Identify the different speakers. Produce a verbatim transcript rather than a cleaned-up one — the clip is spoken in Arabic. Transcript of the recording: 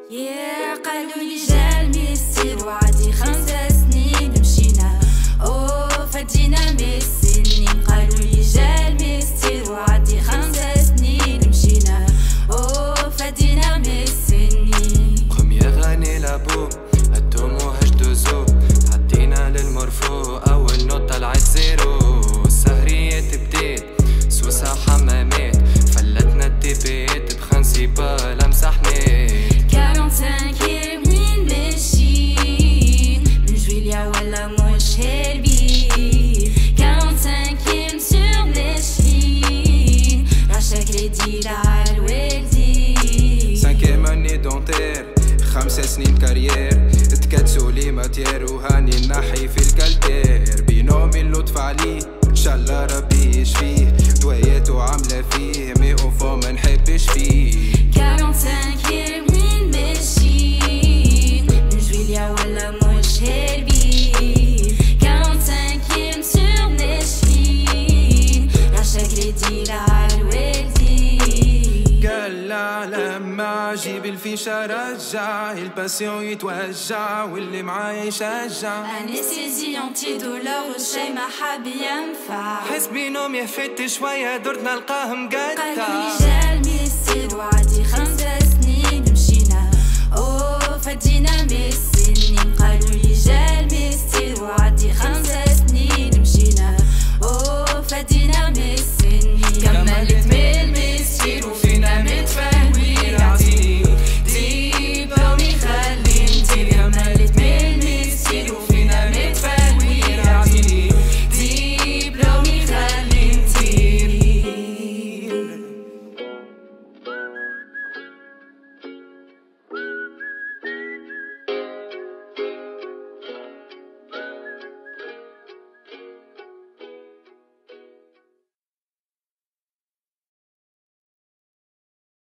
Speaker 1: يا قالوا لي جا الميسي وعدي خمسة سنين مشينا اوه فدينا من السنين. قالوا لي جا الميسي وعدي خمسة سنين مشينا اوه فدينا من السنين.
Speaker 2: بخومييغ غاني لابو هدوم وهجدوزو عدينا للمرفو اول نوت طلعت زيرو. السهريات بديت سوسة حمامات فلتنا الديبيت بخمسي بالا مسحمات.
Speaker 3: سانكيم اني دونتير خمس سنين كارير تكدسوا لي ماتير وهاني النحي في الكالتير. بينومي اللطف عليه ان شاء الله ربي يشفيه دواياته عامله فيه مي اوفو ما نحبش فيه. لما جيب الفيشة رجع الباسيون يتوجع واللي معايا يشجع.
Speaker 1: انستيزي انتي دولار والشي ما حاب ينفع.
Speaker 2: حس بينهم يفت شوية درت نلقاه مقطع.
Speaker 1: قالوا لي جا الميسي وعدي خمسة